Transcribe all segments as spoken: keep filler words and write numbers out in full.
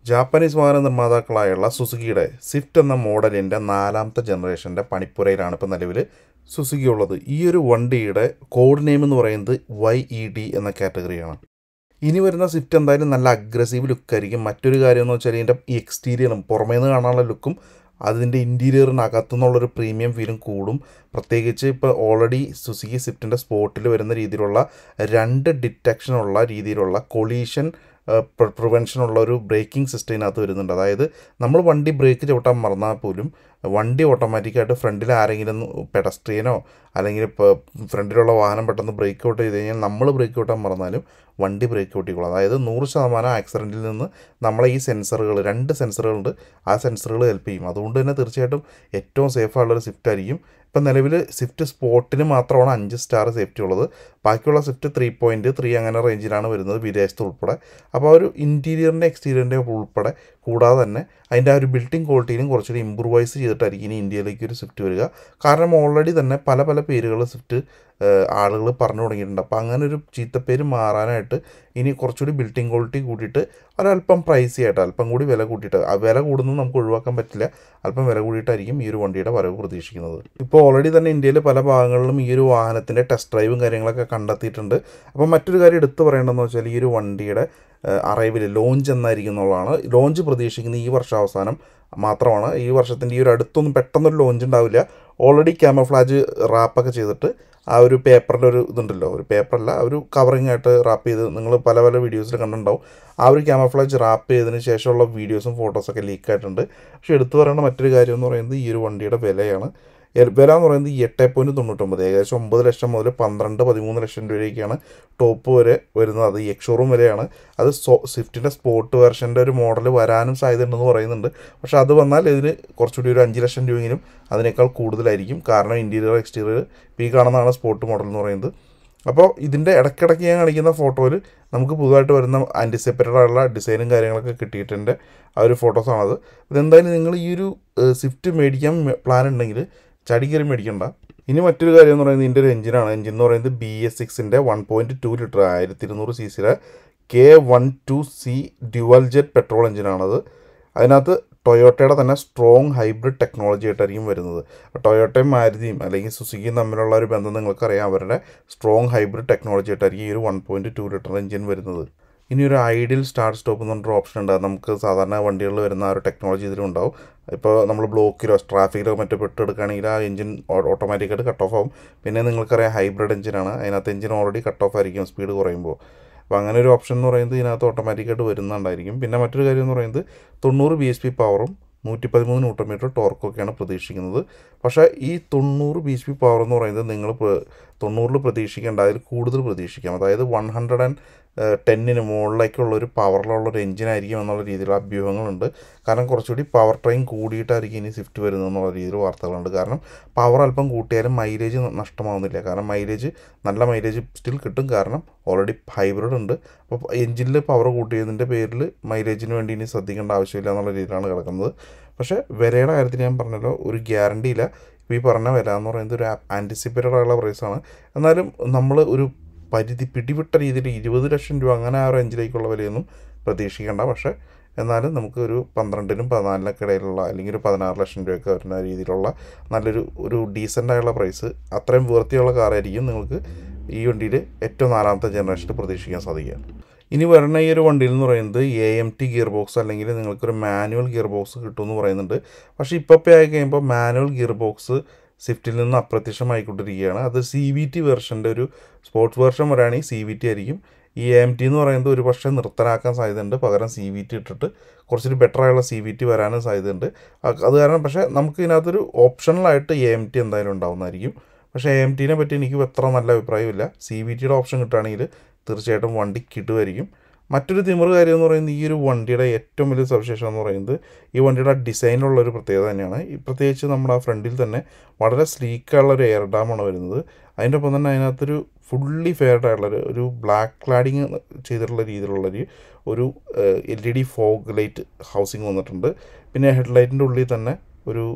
Japanese വാഹന നിർമ്മാതാക്കളായുള്ള സുസുക്കിയുടെ Swift എന്ന മോഡലിൻ്റെ നാലാമത്തെ ജനറേഷൻ്റെ പണിപ്പുരയിലാണ് ഇപ്പോൾ നിലവിൽ സുസുക്കി ഉള്ളത്. ഈ ഒരു വണ്ടിയുടെ കോഡ് നെയിം എന്ന് പറയുന്നത് വൈ ഇ ഡി എന്ന കാറ്റഗറിയാണ്. ഇനി വരുന്ന സ്വിഫ്റ്റ് എന്തായാലും നല്ല അഗ്രസീവ് ലുക്കായിരിക്കും. മറ്റൊരു കാര്യം എന്ന് വെച്ചാൽ ഇതിൻ്റെ ഈ എക്സ്റ്റീരിയറും പുറമേ നിന്ന് കാണാനുള്ള ലുക്കും അതിൻ്റെ ഇൻറ്റീരിയറിനകത്തു നിന്നുള്ളൊരു പ്രീമിയം ഫീലും കൂടും. പ്രത്യേകിച്ച് ഇപ്പോൾ ഓൾറെഡി സുസുക്കി സ്വിഫ്റ്റിൻ്റെ സ്പോട്ടിൽ വരുന്ന രീതിയിലുള്ള രണ്ട് ഡിറ്റക്ഷനുള്ള രീതിയിലുള്ള കൊളീഷൻ പ്രിവെൻഷനുള്ള ഒരു ബ്രേക്കിംഗ് സിസ്റ്റം ഇതിനകത്ത് വരുന്നുണ്ട്. അതായത് നമ്മൾ വണ്ടി ബ്രേക്ക് ചവിട്ടാൻ മറന്നാൽ പോലും വണ്ടി ഓട്ടോമാറ്റിക്കായിട്ട് ഫ്രണ്ടിൽ ആരെങ്കിലും പെഡസ്ട്രിയനോ അല്ലെങ്കിൽ ഇപ്പോൾ ഫ്രണ്ടിലുള്ള വാഹനം പെട്ടെന്ന് ബ്രേക്ക് ഔട്ട് ചെയ്ത് കഴിഞ്ഞാൽ നമ്മൾ ബ്രേക്ക് ഔട്ടാൻ മറന്നാലും വണ്ടി ബ്രേക്ക് ഔട്ടിക്കോളും. അതായത് നൂറ് ശതമാനം ആക്സിഡൻറ്റിൽ നിന്ന് നമ്മളെ ഈ സെൻസറുകൾ രണ്ട് സെൻസറുകളുണ്ട്, ആ സെൻസറുകൾ ഹെൽപ്പ് ചെയ്യും. അതുകൊണ്ട് തന്നെ തീർച്ചയായിട്ടും ഏറ്റവും സേഫായുള്ളൊരു സ്വിഫ്റ്റ് ആയിരിക്കും. ഇപ്പം നിലവിൽ സ്വിഫ്റ്റ് സ്പോർട്ടിന് മാത്രമാണ് അഞ്ച് സ്റ്റാർ സേഫ്റ്റി ഉള്ളത്. ബാക്കിയുള്ള സ്വിഫ്റ്റ് ത്രീ പോയിൻറ്റ് ത്രീ അങ്ങനെ റേഞ്ചിലാണ് വരുന്നത് വിദേശത്ത് ഉൾപ്പെടെ. അപ്പോൾ ആ ഒരു ഇൻറ്റീരിയറിൻ്റെ എക്സ്റ്റീരിയറിൻ്റെ ഉൾപ്പെടെ കൂടാതെ തന്നെ അതിൻ്റെ ആ ഒരു ബിൽഡിംഗ് ക്വാളിറ്റിയിലും കുറച്ചുകൂടി ഇമ്പ്രൂവൈസ് ചെയ്തിട്ടായിരിക്കും ഇനി ഇന്ത്യയിലേക്ക് ഒരു സ്വിഫ്റ്റ് വരിക. കാരണം ഓൾറെഡി തന്നെ പല പല പേരുകൾ സ്വിഫ്റ്റ് ആളുകൾ പറഞ്ഞു തുടങ്ങിയിട്ടുണ്ട്. അപ്പോൾ അങ്ങനെ ഒരു ചീത്തപ്പേര് മാറാനായിട്ട് ഇനി കുറച്ചുകൂടി ബിൽഡിംഗ് ക്വാളിറ്റി കൂട്ടിയിട്ട് ഒരല്പം പ്രൈസി ആയിട്ട് അല്പം കൂടി വില കൂട്ടിയിട്ട്, ആ വില കൂടുന്നത് നമുക്ക് ഒഴിവാക്കാൻ പറ്റില്ല, അല്പം വില കൂടിയിട്ടായിരിക്കും ഈ ഒരു വണ്ടിയുടെ വരവ് പ്രതീക്ഷിക്കുന്നത്. ഇപ്പോൾ ഓൾറെഡി തന്നെ ഇന്ത്യയിൽ പല ഭാഗങ്ങളിലും ഈ ഒരു വാഹനത്തിൻ്റെ ടെസ്റ്റ് ഡ്രൈവും കാര്യങ്ങളൊക്കെ കണ്ടെത്തിയിട്ടുണ്ട്. അപ്പോൾ മറ്റൊരു കാര്യം എടുത്തു പറയേണ്ടതെന്ന് വെച്ചാൽ ഈ ഒരു വണ്ടിയുടെ അറൈവിൽ ലോഞ്ച് എന്നായിരിക്കും എന്നുള്ളതാണ്. ലോഞ്ച് പ്രതീക്ഷിക്കുന്നത് ഈ വർഷാവസാനം മാത്രമാണ്. ഈ വർഷത്തിൻ്റെ ഈ ഒരു അടുത്തൊന്നും പെട്ടെന്നൊരു ലോഞ്ച് ഉണ്ടാവില്ല. ഓൾറെഡി ക്യാമഫ്ലാജ് റാപ്പൊക്കെ ചെയ്തിട്ട് ആ ഒരു പേപ്പറിൻ്റെ ഒരു ഇതുണ്ടല്ലോ, ഒരു പേപ്പറല്ല ഒരു കവറിങ് ആയിട്ട് റാപ്പ് ചെയ്ത് നിങ്ങൾ പല പല വീഡിയോസിൽ കണ്ടിട്ടുണ്ടാവും. ആ ഒരു ക്യാമഫ്ലാജ് റാപ്പ് ചെയ്തതിന് ശേഷമുള്ള വീഡിയോസും ഫോട്ടോസൊക്കെ ലീക്കായിട്ടുണ്ട്. പക്ഷേ എടുത്തു പറയേണ്ട മറ്റൊരു കാര്യം എന്ന് പറയുന്നത് ഈ ഒരു വണ്ടിയുടെ വിലയാണ്. വില എന്ന് പറയുന്നത് ഈ എട്ട് പോയിൻറ്റ് തൊണ്ണൂറ്റൊമ്പത് ഏകദേശം ഒമ്പത് ലക്ഷം മുതൽ പന്ത്രണ്ട് പതിമൂന്ന് ലക്ഷം രൂപയ്ക്കാണ് ടോപ്പ് വരെ വരുന്നത്. അത് എക്സ്ഷോറൂം വിലയാണ്. അത് സോ സ്വിഫ്റ്റിൻ്റെ സ്പോർട്ട് വെർഷൻ്റെ ഒരു മോഡൽ വരാനും സാധ്യതയുണ്ടെന്ന് പറയുന്നുണ്ട്. പക്ഷേ അത് വന്നാൽ ഇതിന് കുറച്ചുകൂടി ഒരു അഞ്ച് ലക്ഷം രൂപയെങ്കിലും അതിനേക്കാൾ കൂടുതലായിരിക്കും. കാരണം ഇൻറ്റീരിയർ എക്സ്റ്റീരിയർ ഈ കാണുന്നതാണ് സ്പോർട്ട് മോഡൽ എന്ന് പറയുന്നത്. അപ്പോൾ ഇതിൻ്റെ ഇടയ്ക്കിടയ്ക്ക് ഞാൻ കാണിക്കുന്ന ഫോട്ടോയിൽ നമുക്ക് പുതുതായിട്ട് വരുന്ന ആൻറ്റിസിപ്പേറ്റഡ് ആയിട്ടുള്ള ഡിസൈനും കാര്യങ്ങളൊക്കെ കിട്ടിയിട്ടുണ്ട്. ആ ഒരു ഫോട്ടോസാണത്. ഇതെന്തായാലും നിങ്ങൾ ഈ ഒരു സ്വിഫ്റ്റ് മേടിക്കാൻ പ്ലാൻ ഉണ്ടെങ്കിൽ ചടിക്കറി മേടിക്കണ്ട. ഇനി മറ്റൊരു കാര്യം എന്ന് പറയുന്നത് ഇതിൻ്റെ ഒരു എഞ്ചിനാണ്. എഞ്ചിൻ എന്ന് പറയുന്നത് ബി എസ് സിക്സിൻ്റെ വൺ പോയിൻറ്റ് ടു ലിറ്റർ ആയിരത്തി ഇരുന്നൂറ് സി സിയുടെ K one two C dual jet petrol എഞ്ചിനാണത്. അതിനകത്ത് ടൊയോട്ടയുടെ തന്നെ സ്ട്രോങ് ഹൈബ്രിഡ് ടെക്നോളജി ആയിട്ടായിരിക്കും വരുന്നത്. ടൊയോട്ടയും മാരുതിയും അല്ലെങ്കിൽ സുസുക്കിയും തമ്മിലുള്ള ഒരു ബന്ധം നിങ്ങൾക്കറിയാം. അവരുടെ സ്ട്രോങ് ഹൈബ്രിഡ് ടെക്നോളജി ആയിട്ടായിരിക്കും ഈ ഒരു one point two litre engine വരുന്നത്. ഇനി ഒരു ഐഡിയൽ സ്റ്റാർട്ട് സ്റ്റോപ്പ് എന്ന് പറഞ്ഞൊരു ഓപ്ഷൻ ഉണ്ട്. നമുക്ക് സാധാരണ വണ്ടികളിൽ വരുന്ന ആ ഒരു ടെക്നോളജി ഇതിലുണ്ടാവും. ഇപ്പോൾ നമ്മൾ ബ്ലോക്കിലോ ട്രാഫിക്കിലോ മറ്റോ പെട്ടെടുക്കുകയാണെങ്കിൽ ആ എഞ്ചിൻ ഓട്ടോമാറ്റിക്കായിട്ട് കട്ട് ഓഫ് ആവും. പിന്നെ നിങ്ങൾക്കറിയാം ഹൈബ്രിഡ് എഞ്ചിനാണ്, അതിനകത്ത് എഞ്ചിൻ ഓൾറെഡി കട്ട് ഓഫ് ആയിരിക്കും സ്പീഡ് കുറയുമ്പോൾ. അപ്പോൾ അങ്ങനെ ഒരു ഓപ്ഷൻ എന്ന് പറയുന്നത് ഇതിനകത്ത് ഓട്ടോമാറ്റിക്കായിട്ട് വരുന്നുണ്ടായിരിക്കും. പിന്നെ മറ്റൊരു കാര്യം എന്ന് പറയുന്നത് തൊണ്ണൂറ് ബി എച്ച് പി പവറും നൂറ്റി പതിമൂന്ന് ന്യൂട്ടൺ മീറ്റർ ടോർക്കൊക്കെയാണ് പ്രതീക്ഷിക്കുന്നത്. പക്ഷേ ഈ തൊണ്ണൂറ് ബി എച്ച് പി പവർ എന്ന് പറയുന്നത് നിങ്ങൾ തൊണ്ണൂറിൽ പ്രതീക്ഷിക്കേണ്ട അതിൽ കൂടുതൽ പ്രതീക്ഷിക്കാം. അതായത് വൺ ഹൺഡ്രഡ് ആൻഡ് ടെന്നിന് മുകളിലേക്കുള്ളൊരു പവറിലുള്ളൊരു എഞ്ചിനായിരിക്കും എന്നുള്ള രീതിയിലുള്ള അഭ്യൂഹങ്ങളുണ്ട്. കാരണം കുറച്ചുകൂടി പവർ ട്രെയിൻ കൂടിയിട്ടായിരിക്കും ഇനി സ്വിഫ്റ്റ് വരുന്നത് എന്നുള്ള രീതിയിൽ വാർത്തകളുണ്ട്. കാരണം പവർ അല്പം കൂട്ടിയാലും മൈലേജ് നഷ്ടമാവുന്നില്ല. കാരണം മൈലേജ് നല്ല മൈലേജ് സ്റ്റിൽ കിട്ടും. കാരണം ഓൾറെഡി ഹൈബ്രിഡ് ഉണ്ട്. അപ്പോൾ എഞ്ചിനിൽ പവർ കൂട്ടിയതിൻ്റെ പേരിൽ മൈലേജിന് വേണ്ടി ഇനി ശ്രദ്ധിക്കേണ്ട ആവശ്യമില്ല എന്നുള്ള രീതിയിലാണ് കിടക്കുന്നത്. പക്ഷേ വിലയുടെ കാര്യത്തിൽ ഞാൻ പറഞ്ഞല്ലോ, ഒരു ഗ്യാരണ്ടി ഇല്ല. ഇപ്പോൾ ഈ പറഞ്ഞ വില എന്ന് പറയുന്നത് ഒരു ആൻറ്റിസിപ്പേറ്റഡ് ആയുള്ള പ്രൈസാണ്. എന്നാലും നമ്മൾ ഒരു പരിധി പിടിവിട്ട രീതിയിൽ ഇരുപത് ലക്ഷം രൂപ അങ്ങനെ ആ റേഞ്ചിലേക്കുള്ള വിലയൊന്നും പ്രതീക്ഷിക്കേണ്ട. പക്ഷേ എന്നാലും നമുക്ക് ഒരു പന്ത്രണ്ടിനും പതിനാലിനൊക്കെ ഇടയിലുള്ള അല്ലെങ്കിൽ ഒരു പതിനാറ് ലക്ഷം രൂപയൊക്കെ വരുന്ന രീതിയിലുള്ള നല്ലൊരു ഒരു ഡീസൻ്റായുള്ള പ്രൈസ്, അത്രയും വൃത്തിയുള്ള കാറായിരിക്കും നിങ്ങൾക്ക് ഈ വണ്ടിയിൽ ഏറ്റവും നാലാമത്തെ ജനറേഷനിൽ പ്രതീക്ഷിക്കാൻ സാധിക്കുക. ഇനി വരുന്ന ഈ ഒരു വണ്ടിയിൽ എന്ന് പറയുന്നത് A M T gear box അല്ലെങ്കിൽ നിങ്ങൾക്കൊരു മാനുവൽ ഗിയർ ബോക്സ് കിട്ടുമെന്ന് പറയുന്നുണ്ട്. പക്ഷേ ഇപ്പോൾ ആയി കഴിയുമ്പോൾ മാനുവൽ ഗിയർ ബോക്സ് സ്വിഫ്റ്റിൽ നിന്ന് അപ്രത്യക്ഷമായിക്കൊണ്ടിരിക്കുകയാണ്. അത് സി വി ടി വെർഷൻ്റെ ഒരു സ്പോർട്സ് വെർഷൻ വരാണെങ്കിൽ സി വി ടി ആയിരിക്കും. ഈ എ എം ടി എന്ന് പറയുന്നത് ഒരു പക്ഷേ നിർത്തലാക്കാൻ സാധ്യതയുണ്ട്. പകരം സി വി ടി ഇട്ടിട്ട് കുറച്ചൊരു ബെറ്റർ ആയുള്ള സി വി ടി വരാനും സാധ്യതയുണ്ട്. അത് കാരണം പക്ഷേ നമുക്ക് ഇതിനകത്തൊരു ഓപ്ഷണലായിട്ട് എ എം ടി എന്തായാലും ഉണ്ടാവുന്നതായിരിക്കും. പക്ഷേ എ എം ടീനെ പറ്റി എനിക്ക് അത്ര നല്ല അഭിപ്രായമില്ല. സി വി ടിയുടെ ഓപ്ഷൻ കിട്ടുകയാണെങ്കിൽ തീർച്ചയായിട്ടും വണ്ടി കിട്ടുമായിരിക്കും. മറ്റൊരു തിമിറ് കാര്യം എന്ന് പറയുന്നത് ഈ ഒരു വണ്ടിയുടെ ഏറ്റവും വലിയ സവിശേഷത എന്ന് പറയുന്നത് ഈ വണ്ടിയുടെ ഡിസൈനിലുള്ളൊരു പ്രത്യേകത തന്നെയാണ്. ഈ പ്രത്യേകിച്ച് നമ്മുടെ ആ ഫ്രണ്ടിൽ തന്നെ വളരെ സ്ലീക്കുള്ളൊരു എയർ ഡാമാണ് വരുന്നത്. അതിൻ്റെ ഒപ്പം തന്നെ അതിനകത്തൊരു ഫുള്ളി ഫെയർഡ് ആയിട്ടുള്ളൊരു ഒരു ബ്ലാക്ക് ക്ലാഡിങ് ചെയ്തിട്ടുള്ള രീതിയിലുള്ളൊരു ഒരു L E D fog light housing വന്നിട്ടുണ്ട്. പിന്നെ ഹെഡ് ലൈറ്റിൻ്റെ ഉള്ളിൽ തന്നെ ഒരു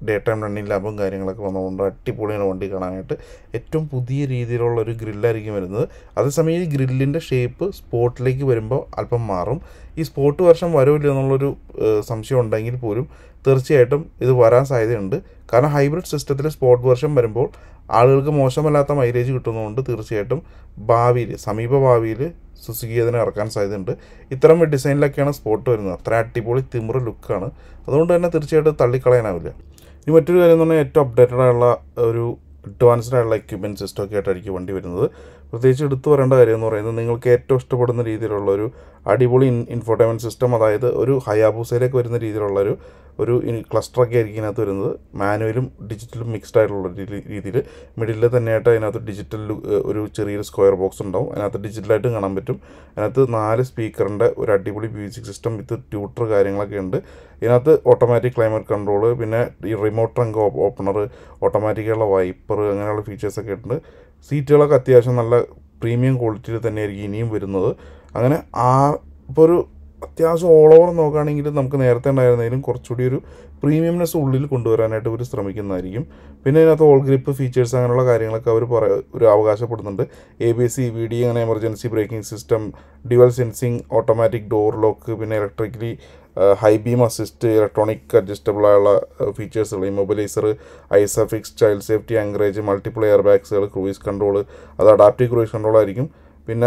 ഡേ ടൈം റണ്ണിങ് ലാമ്പും കാര്യങ്ങളൊക്കെ വന്നതുകൊണ്ട് അടിപൊളിയാണ് വണ്ടി കാണാനായിട്ട്. ഏറ്റവും പുതിയ രീതിയിലുള്ള ഒരു ഗ്രില്ലായിരിക്കും വരുന്നത്. അതേസമയം ഈ ഗ്രില്ലിൻ്റെ ഷേപ്പ് സ്പോർട്ടിലേക്ക് വരുമ്പോൾ അല്പം മാറും. ഈ സ്പോർട്ട് വെർഷൻ വരുമില്ല എന്നുള്ളൊരു സംശയം ഉണ്ടെങ്കിൽ പോലും തീർച്ചയായിട്ടും ഇത് വരാൻ സാധ്യതയുണ്ട്. കാരണം ഹൈബ്രിഡ് സിസ്റ്റത്തിൽ സ്പോർട്ട് വെർഷൻ വരുമ്പോൾ ആളുകൾക്ക് മോശമല്ലാത്ത മൈലേജ് കിട്ടുന്നതുകൊണ്ട് തീർച്ചയായിട്ടും ഭാവിയിൽ സമീപ ഭാവിയിൽ സുസുക്കി അതിനെ ഇറക്കാൻ സാധ്യതയുണ്ട്. ഇത്തരം ഡിസൈനിലൊക്കെയാണ് സ്പോർട്ട് വരുന്നത്. അത്ര അടിപൊളി തിമിറ് ലുക്കാണ്. അതുകൊണ്ട് തന്നെ തീർച്ചയായിട്ടും തള്ളിക്കളയാനാവില്ല. ഇനി മറ്റൊരു കാര്യം എന്ന് പറഞ്ഞാൽ ഏറ്റവും അപ്ഡേറ്റഡ് ആയുള്ള ഒരു അഡ്വാൻസ്ഡ് ആയുള്ള എക്യുപ്മെൻറ്റ് സിസ്റ്റം ഒക്കെ ആയിട്ടായിരിക്കും വണ്ടി വരുന്നത്. പ്രത്യേകിച്ച് എടുത്തു പറയേണ്ട കാര്യം എന്ന് പറയുന്നത് നിങ്ങൾക്ക് ഏറ്റവും ഇഷ്ടപ്പെടുന്ന രീതിയിലുള്ള ഒരു അടിപൊളി ഇൻ ഇൻഫോർടൈൻമെൻറ്റ് സിസ്റ്റം, അതായത് ഒരു ഹയാബൂസയിലേക്ക് വരുന്ന രീതിയിലുള്ളൊരു ഒരു ക്ലസ്റ്ററൊക്കെ ആയിരിക്കും ഇതിനകത്ത് വരുന്നത്. മാനുവലും ഡിജിറ്റലും മിക്സ്ഡ് ആയിട്ടുള്ള രീതിയിൽ മിഡിൽ തന്നെയായിട്ട് അതിനകത്ത് ഡിജിറ്റൽ ഒരു ചെറിയൊരു സ്ക്വയർ ബോക്സ് ഉണ്ടാവും. അതിനകത്ത് ഡിജിറ്റലായിട്ടും കാണാൻ പറ്റും. അതിനകത്ത് നാല് സ്പീക്കറിൻ്റെ ഒരു അടിപൊളി മ്യൂസിക് സിസ്റ്റം വിത്ത് ട്യൂട്ടർ കാര്യങ്ങളൊക്കെ ഉണ്ട്. ഇതിനകത്ത് ഓട്ടോമാറ്റിക് ക്ലൈമറ്റ് കൺട്രോൾ, പിന്നെ ഈ റിമോട്ട് ട്രങ്ക് ഓപ്പണർ, ഓട്ടോമാറ്റിക്കുള്ള വൈപ്പർ, അങ്ങനെയുള്ള ഫീച്ചേഴ്സൊക്കെ ഉണ്ട്. സീറ്റുകളൊക്കെ അത്യാവശ്യം നല്ല പ്രീമിയം ക്വാളിറ്റിയിൽ തന്നെയായിരിക്കും ഇനിയും വരുന്നത്. അങ്ങനെ ആ ഇപ്പോൾ ഒരു അത്യാവശ്യം ഓൾ ഓവർ നോക്കുകയാണെങ്കിൽ നമുക്ക് നേരത്തെ ഉണ്ടായിരുന്നതിലും കുറച്ചുകൂടി ഒരു പ്രീമിയംനെസ് ഉള്ളിൽ കൊണ്ടുവരാനായിട്ട് അവർ ശ്രമിക്കുന്നതായിരിക്കും. പിന്നെ ഇതിനകത്ത് ഓൾ ഗ്രിപ്പ് ഫീച്ചേഴ്സ് അങ്ങനെയുള്ള കാര്യങ്ങളൊക്കെ അവർ പറ ഒരു അവകാശപ്പെടുന്നുണ്ട്. A B S, E V D, അങ്ങനെ emergency braking system, dual sensing, automatic door lock, പിന്നെ electrically high beam assist, electronic adjustable ആയുള്ള ഫീച്ചേഴ്സുകൾ, immobiliser, isofix, child safety anchorage, multiple air ബാഗ്സുകൾ, ക്രൂയിസ് കൺട്രോൾ, അത് അഡാപ്റ്റീവ് ക്രൂയിസ് കൺട്രോൾ ആയിരിക്കും. പിന്നെ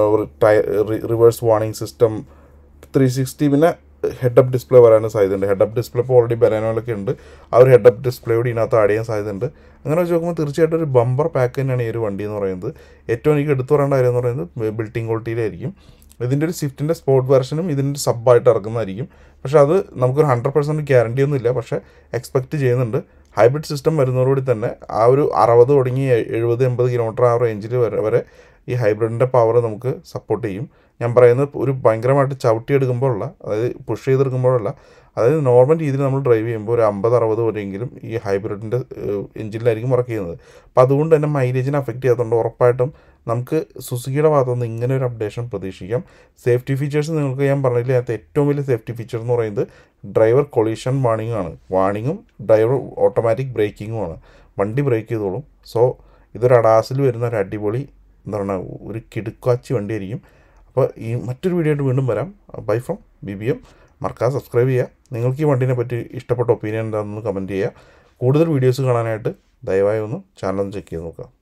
reverse warning system, three sixty, പിന്നെ head up display വരാനും സാധ്യതയുണ്ട്. ഹെഡ് അപ്പ് ഡിസ്പ്ലേ ഇപ്പോൾ ഓൾറെഡി ബനാനോയിലൊക്കെ ഉണ്ട്. ആ ഒരു ഹെഡ് അപ്പ് ഡിസ്പ്ലേ കൂടി ഇതിനകത്ത് ആഡ് ചെയ്യാൻ സാധ്യതയുണ്ട്. അങ്ങനെ വെച്ച് നോക്കുമ്പോൾ തീർച്ചയായിട്ടും ഒരു ബമ്പർ പാക്ക് തന്നെയാണ് ഈ ഒരു വണ്ടി എന്ന് പറയുന്നത്. ഏറ്റവും എനിക്ക് എടുത്തു പറയേണ്ട കാര്യം എന്ന് പറയുന്നത് ബിൽഡിംഗ് ക്വാളിറ്റിയിലായിരിക്കും. ഇതിൻ്റെ ഒരു സ്വിഫ്റ്റിൻ്റെ സ്പോർട്ട് വെർഷനും ഇതിൻ്റെ സബ്ബായിട്ട് ഇറക്കുന്നതായിരിക്കും. പക്ഷേ അത് നമുക്കൊരു ഹൺഡ്രഡ് പെർസെൻറ്റ് ഗ്യാരണ്ടി ഒന്നും ഇല്ല. പക്ഷേ എക്സ്പെക്റ്റ് ചെയ്യുന്നുണ്ട്. ഹൈബ്രിഡ് സിസ്റ്റം വരുന്നതോടുകൂടി തന്നെ ആ ഒരു അറുപത് തുടങ്ങി എഴുപത് എൺപത് കിലോമീറ്റർ ആ റേഞ്ചിൽ വരെ വരെ ഈ ഹൈബ്രിഡിൻ്റെ പവർ നമുക്ക് സപ്പോർട്ട് ചെയ്യും. ഞാൻ പറയുന്നത് ഒരു ഭയങ്കരമായിട്ട് ചവിട്ടിയെടുക്കുമ്പോഴുള്ള, അതായത് പുഷ് ചെയ്തെടുക്കുമ്പോഴുള്ള, അതായത് നോർമൽ രീതിയിൽ നമ്മൾ ഡ്രൈവ് ചെയ്യുമ്പോൾ ഒരു അമ്പത് അറുപത് വരെയെങ്കിലും ഈ ഹൈബ്രിഡിൻ്റെ എഞ്ചിനിലായിരിക്കും വർക്ക് ചെയ്യുന്നത്. അപ്പോൾ അതുകൊണ്ട് തന്നെ മൈലേജിനെ അഫക്റ്റ് ചെയ്യാത്തതുകൊണ്ട് ഉറപ്പായിട്ടും നമുക്ക് സുസുക്കിയുടെ ഭാഗത്തുനിന്ന് ഇങ്ങനെ ഒരു അപ്ഡേഷൻ പ്രതീക്ഷിക്കാം. സേഫ്റ്റി ഫീച്ചേഴ്സ് നിങ്ങൾക്ക് ഞാൻ പറഞ്ഞില്ല, അതിനകത്ത് ഏറ്റവും വലിയ സേഫ്റ്റി ഫീച്ചർ എന്ന് പറയുന്നത് ഡ്രൈവർ കൊളീഷൻ വാണിംഗ് ആണ്. വാണിങ്ങും ഡ്രൈവർ ഓട്ടോമാറ്റിക് ബ്രേക്കിങ്ങുമാണ്. വണ്ടി ബ്രേക്ക് ചെയ്തോളും. സോ ഇതൊരു അഡാസിൽ വരുന്ന ഒരു അടിപൊളി എന്താ പറയുക ഒരു കിടുക്കാച്ചി വണ്ടിയായിരിക്കും. അപ്പോൾ ഈ മറ്റൊരു വീഡിയോ ആയിട്ട് വീണ്ടും വരാം. Bye from B B M. മറക്കാതെ സബ്സ്ക്രൈബ് ചെയ്യുക. നിങ്ങൾക്ക് ഈ വണ്ടീനെ പറ്റി ഇഷ്ടപ്പെട്ട ഒപ്പീനിയൻ എന്താണെന്ന് കമൻറ്റ് ചെയ്യുക. കൂടുതൽ വീഡിയോസ് കാണാനായിട്ട് ദയവായി ഒന്ന് ചാനൽ ഒന്ന് ചെക്ക് ചെയ്ത് നോക്കുക.